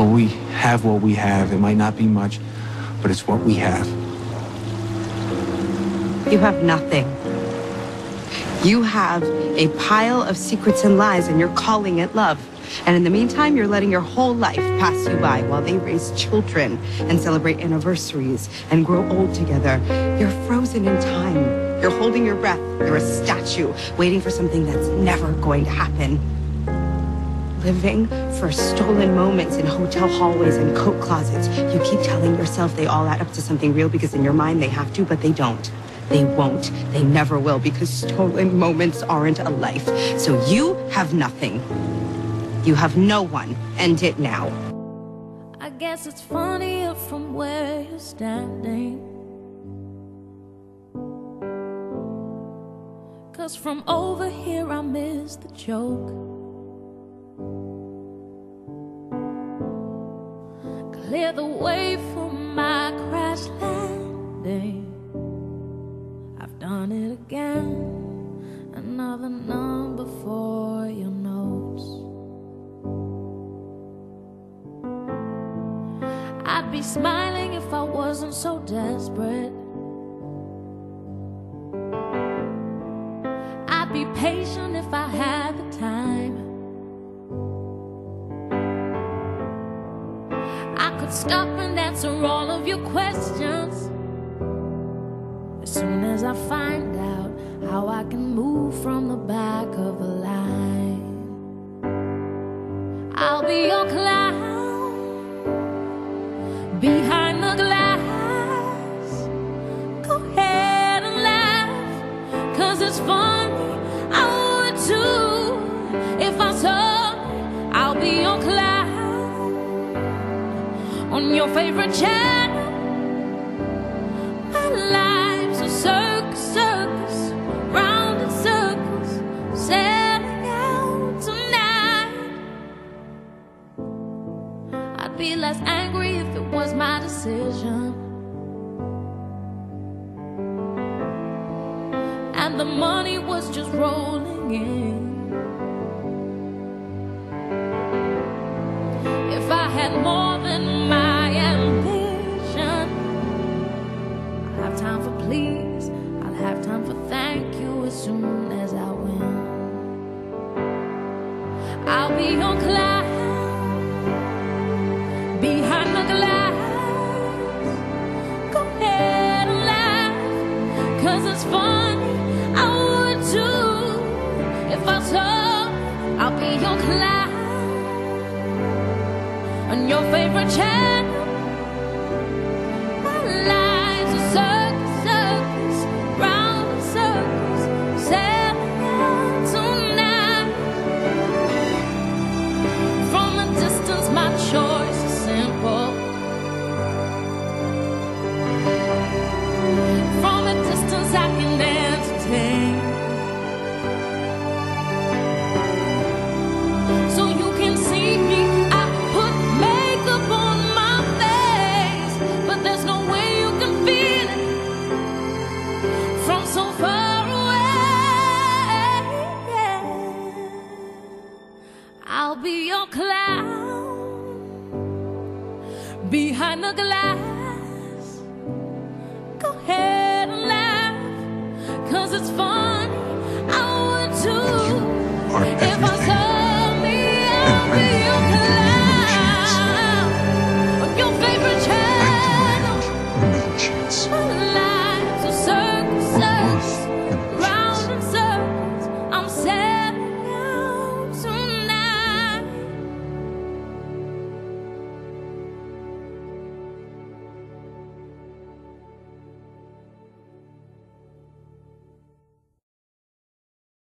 we have what we have. It might not be much, but it's what we have. You have nothing. You have a pile of secrets and lies, and you're calling it love. And in the meantime, you're letting your whole life pass you by while they raise children and celebrate anniversaries and grow old together. You're frozen in time. You're holding your breath. You're a statue waiting for something that's never going to happen. Living for stolen moments in hotel hallways and coat closets. You keep telling yourself they all add up to something real because in your mind they have to, but they don't. They won't. They never will, because stolen moments aren't a life. So you have nothing. You have no one. End it now. I guess it's funnier from where you're standing, 'cause from over here I miss the joke. Clear the way for my crash landing. I've done it again. Another number for your notes. I'd be smiling if I wasn't so desperate. I'd be patient if I had the time. I could stop and answer all of your questions as soon as I find out how I can move from the back of the line. I'll be your clown behind the glass. Go ahead and laugh, 'cause it's funny. I would too if I saw. I'll be your clown on your favorite channel. My life's a circus, circus, round in circles, selling out tonight. I'd be less angry if it was my decision, and the money was just rolling in. If I had more than my ambition, I'll have time for please, I'll have time for thank you as soon as I win. I'll be your clown behind the glass. Go ahead and laugh, 'cause it's funny. I would too if I saw. I'll be your clown on your favorite channel. My life's a circus, circus, round in circles, selling out tonight. From a distance, my choice is simple. From a distance, I can entertain. So you can see me. I put makeup on my face, but there's no way you can feel it from so far away. I'll be your clown behind the glass.